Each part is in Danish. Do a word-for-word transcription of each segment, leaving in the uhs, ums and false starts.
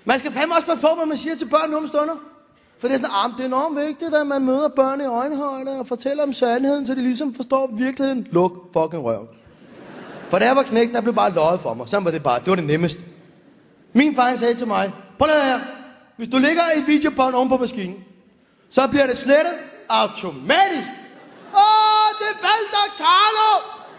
Man skal fandme også passe på, hvad man siger til børn nu om stunder. For det er sådan, ah, det er enormt vigtigt, at man møder børn i øjenhøjde og fortæller om sandheden, så de ligesom forstår virkeligheden. Luk fucking røv. For da jeg var knægt, der blev bare løjet for mig. Sådan var det bare. Det var det nemmeste. Min far sagde til mig, prøv at her. Hvis du lægger et videobånd oven på maskinen, så bliver det slettet automatisk. Åh, det er Walter Carlo!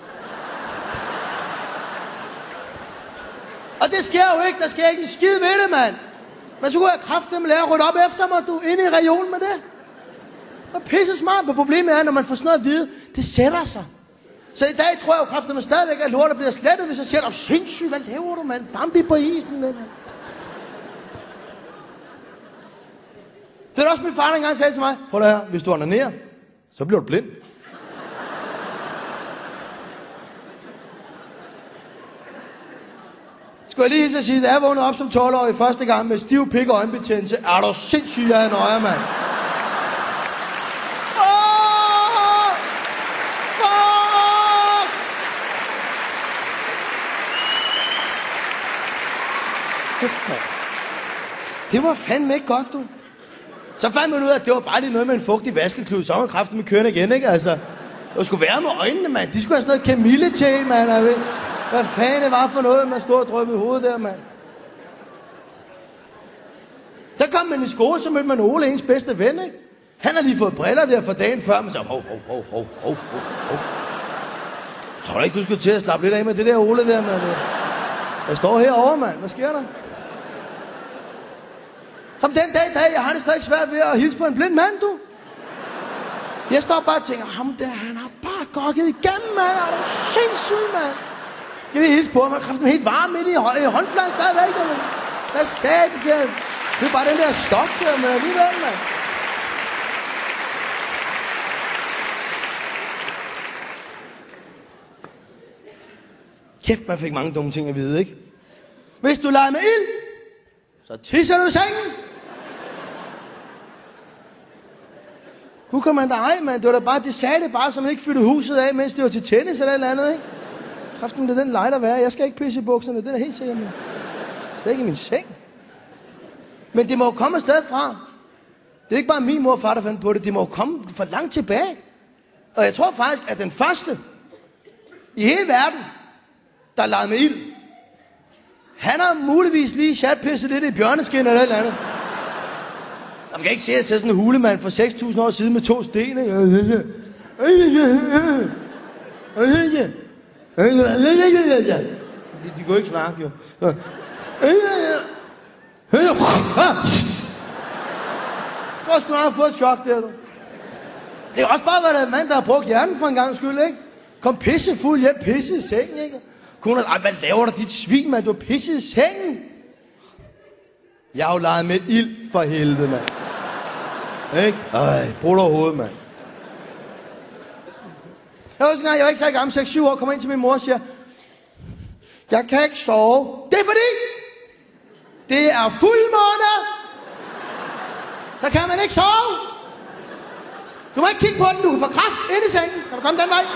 Og det sker jo ikke. Der sker ikke en skid ved det, mand. Men så kunne jeg kraftedeme lære at rydde op efter mig, du. Inde i regionen med det. Det er pisse smart. Men problemet er, når man får sådan noget at vide, det sætter sig. Så i dag tror jeg jo kraftedeme stadigvæk, at lortet bliver slettet, hvis jeg siger, du sindssygt, hvad laver du, mand? Bambi på isen, mand. Det er også min far, der engang sagde til mig, prøv at høre, hvis du onanerer, så bliver du blind. Skulle jeg lige hilse at sige, da jeg vågnede op som tolv-årig første gang med stiv pik og øjenbetændelse, er du sindssygt, jeg er en øjer, mand. Oh! Fuck! Det var fandme ikke godt, du. Så fandt man ud af, at det var bare lige noget med en fugtig vaskeklud, så var kraften med kørende igen, ikke? Altså, det skulle være med øjnene, mand. De skulle have sådan noget Camille til, mand. Hvad fanden det var for noget, man stod og drøbte i hovedet der, mand. Så kom man i skole, så mødte man Ole, ens bedste ven, ikke? Han har lige fået briller der for dagen før, men så hov, hov, hov, hov, hov, hov. Tror du ikke, du skulle til at slappe lidt af med det der Ole der, mand? Jeg står herovre, mand. Hvad sker der? Om den dag i dag, jeg har det stadig svært ved at hilse på en blind mand, du. Jeg står bare og tænker, ham der, han har bare gokket igennem, mand. Er du sindssyg, mand? Skal vi hilse på ham? Han er kraften helt varm midt i, i håndfladen stadigvæk, mand. Hvad sagde det, skal jeg? Det er bare den der stok der, med alligevel, mand. Kæft, man fik mange dumme ting at vide, ikke? Hvis du leger med ild, så tisser du i sengen. Gud kom man der, ej, mand. Det var da bare, det sagde det bare, så man ikke fyldte huset af, mens det var til tennis eller et eller andet, ikke? Kræften, det er den leg, der være. Jeg skal ikke pisse i bukserne, det er da helt sikkert med. Slet ikke i min seng. Men det må jo komme et sted fra. Det er ikke bare min mor og far, der fandt på det. Det må jo komme for langt tilbage. Og jeg tror faktisk, at den første i hele verden, der legede med ild, han har muligvis lige chatpisset lidt i bjørneskin eller et eller andet. Man kan ikke se, at sådan en hulemand for seks tusind år siden med to sten. De, de kunne ikke snakke, jo. Du har sgu nok fået et chok der, du. Det kan også bare være en mand, der har brugt hjernen for en gang skyld, ikke? Kom pissefuld hjem, pisse i sengen, ikke? Kone, ej, hvad laver du, dit svin, mand? Du har pisset i sengen. Jeg har jo leget med ild for helvede, mand. Ikke? Ej, brud over hovedet, mand. Jeg husker engang, jeg var ikke så gammel, seks syv år, kommer ind til min mor og siger, jeg kan ikke sove. Det er fordi, det er fuldmåne. Så kan man ikke sove. Du må ikke kigge på den, du kan få kraft ind i sengen. Kan du komme den vej?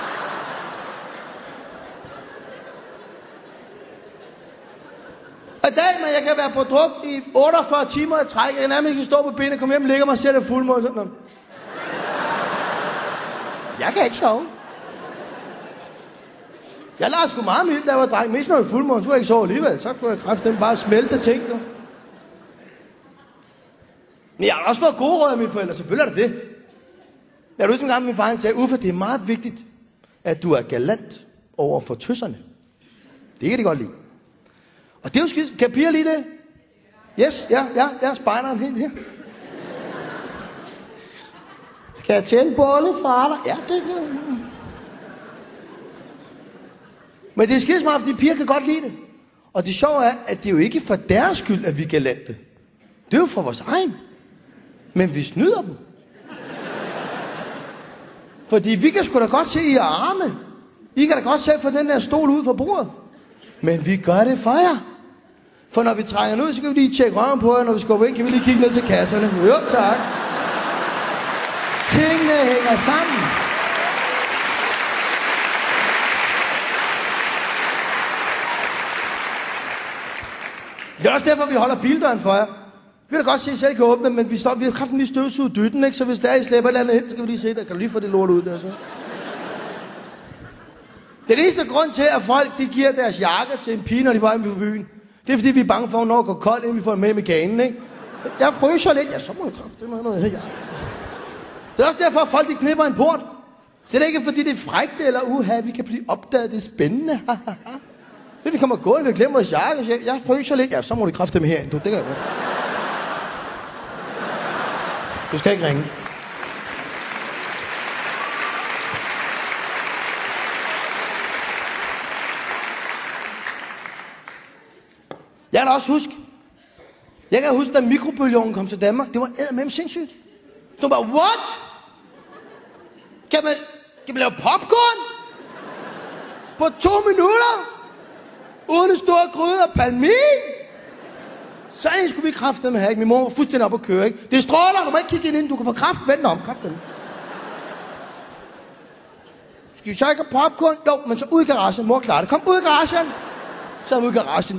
Og i dag, man, jeg kan være på druk i otteogfyrre timer i træk. Jeg kan nærmest ikke stå på benene, komme hjem, lægger mig og sætter fuldmåne. Sådan. Jeg kan ikke sove. Jeg lavede sgu meget mildt, da jeg var dreng. Mest når jeg fuldmåne, så kunne jeg ikke sove alligevel. Så kunne jeg kræften bare smelte ting, du. Men jeg har også fået gode råd af mine forældre. Selvfølgelig er det det. Jeg har huske en gang, min far sagde, Uffe, det er meget vigtigt, at du er galant over for tøsserne. Det kan de godt lide. Og det er jo skidt. Kan piger lide det? Yes, ja, ja, ja, spejderen helt her. Skal jeg tænde bolle fra dig? Ja, det kan. Men det er skidt smart, fordi piger kan godt lide det. Og det sjove er, at det er jo ikke for deres skyld, at vi er galante. Det er jo for vores egen. Men vi snyder dem. Fordi vi kan sgu da godt se, I er arme. I kan da godt selv få den der stol ud fra bordet. Men vi gør det for jer. For når vi trænger ud, så kan vi lige tjekke røven på jer. Når vi skubber ind, kan vi lige kigge ned til kasserne. Jo, tak. Tingene hænger sammen. Det er også derfor, vi holder bildøren for jer. Vi kan da godt se, at I selv kan åbne, men vi, står, vi har kraften lige støvsuget dytten, ikke? Så hvis der er, I slæber et eller andet ind, så kan vi lige se det. Kan du lige få det lort ud der, så? Den eneste grund til, at folk de giver deres jakker til en pige, når de var hjemme på byen, det er fordi, vi er bange for, at når det går koldt, inden vi får den med i mekanen, ikke? Jeg fryser lidt. Ja, så må jeg kraftigt med noget her. Det er også derfor, at folk de knipper en port. Det er da ikke, fordi det er frækt, eller uha, vi kan blive opdaget, det er spændende. Hvis vi kommer gående, vi glemmer vores jakke, jeg, jeg fryser lidt. Ja, så må du kraftigt med herind, du. Det kan jeg godt. Du skal ikke ringe. Jeg kan da også huske, jeg kan huske, da mikrobølgeovnen kom til Danmark, det var eddermame sindssygt. Du var, what? Kan man, kan man lave popcorn? På to minutter? Uden en stor gryde af palmin? Så en skulle vi kraftedeme have, ikke? Min mor var fuldstændig op at køre, ikke? Det er stråler, du må ikke kigge ind inden, du kan få kraft. Vent om, kraftedeme. Skal vi så ikke have popcorn? Jo, men så ud i garagen. Mor klarer det. Kom ud i garagen. Så er ud i garagen.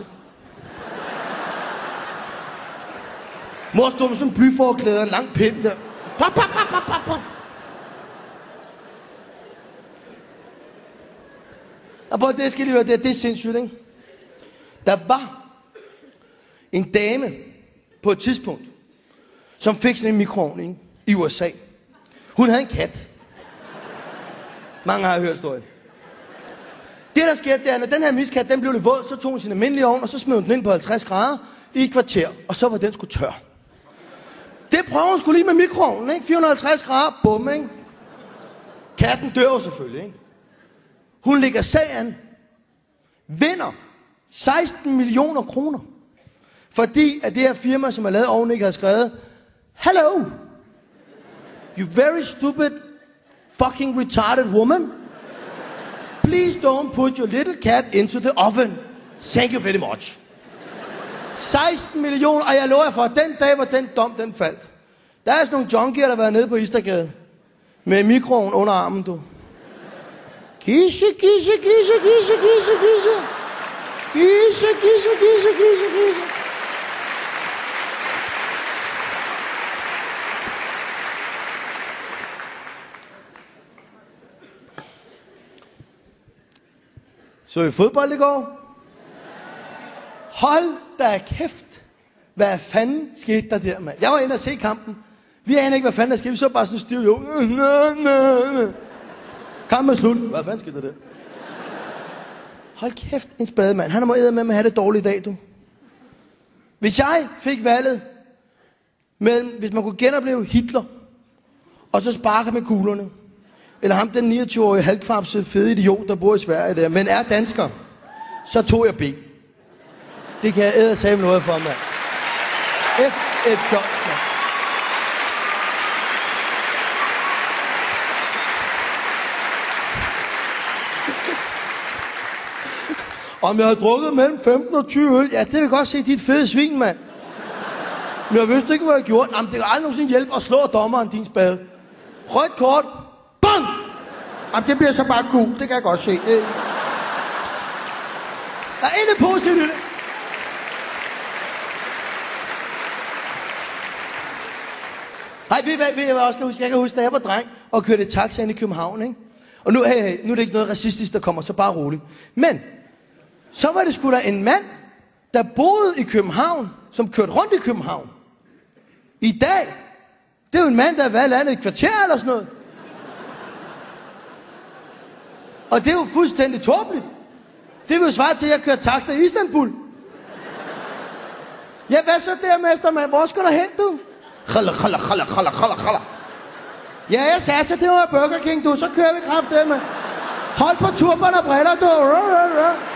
Mor stod med sådan en blyforklæde og en lang pind der. Pop, pop, pop, pop, pop, pop. Og på det skal lige høre, det er, det er sindssygt, ikke? Der var en dame på et tidspunkt, som fik sådan en mikroovn, ikke? I U S A. Hun havde en kat. Mange har hørt historien. Det der skete, det er, når den her miskat, den blev lidt våd, så tog hun sin almindelige ovn, og så smed hun den ind på halvtreds grader i et kvarter, og så var den sgu tør. Det prøver hun sgu lige med mikroovnen, ikke? fire hundrede og halvtreds grader, bum, ikke? Katten dør jo selvfølgelig, ikke? Hun lægger sagen, vinder seksten millioner kroner, fordi at det her firma, som har lavet ovnen, ikke har skrevet, hello, you very stupid, fucking retarded woman. Please don't put your little cat into the oven. Thank you very much. seksten millioner, og jeg lover jer for, at den dag, hvor den dom, den faldt. Der er sådan nogle junkier, der har været nede på Istergade. Med mikroen under armen, du. Kisse, kisse, kisse, kisse, kisse, kisse. Kisse, kisse, kisse, kisse, kisse. Så i fodbold i går? Hold da kæft. Hvad fanden skete der der, mand? Jeg var inde og se kampen. Vi aner ikke, hvad fanden der skete. Vi så bare sådan stiv, jo. Kampen er slut. Hvad fanden skete der der? Hold kæft, en spademand. Han har må æde med at have det dårligt i dag, du. Hvis jeg fik valget mellem, hvis man kunne genopleve Hitler, og så sparke med kuglerne, eller ham den niogtyve-årige halvkvapse fede idiot, der bor i Sverige der, men er dansker, så tog jeg B. Det kan jeg æde sige noget for, mand. F et fjol, mand. Om jeg har drukket mellem femten og tyve øl, ja, det vil jeg godt se, dit fede svin, mand. Men jeg vidste ikke, hvad jeg gjorde. Jamen, det kan aldrig nogensinde hjælpe at slå dommeren, din spade. Rødt kort. Bang! Jamen, det bliver så bare cool. Det kan jeg godt se. Det... Der er intet positivt i det. Nej, ved I hvad, jeg også kan huske? Jeg kan huske, da jeg var dreng og kørte taxa ind i København, ikke? Og nu, hey, hey, nu er det ikke noget racistisk, der kommer, så bare roligt. Men, så var det sgu da en mand, der boede i København, som kørte rundt i København. I dag, det er jo en mand, der har været landet i et kvarter eller sådan noget. Og det er jo fuldstændig tåbeligt. Det vil jo svare til, at jeg kører taxa i Istanbul. Ja, hvad så der, mestermand? Hvor skal du hen, du? Khala, khala, khala, khala, khala, khala. Ja, jeg sagde så, det var Burger King, du. Så kører vi kraftedeme. Hold på turban og briller, du.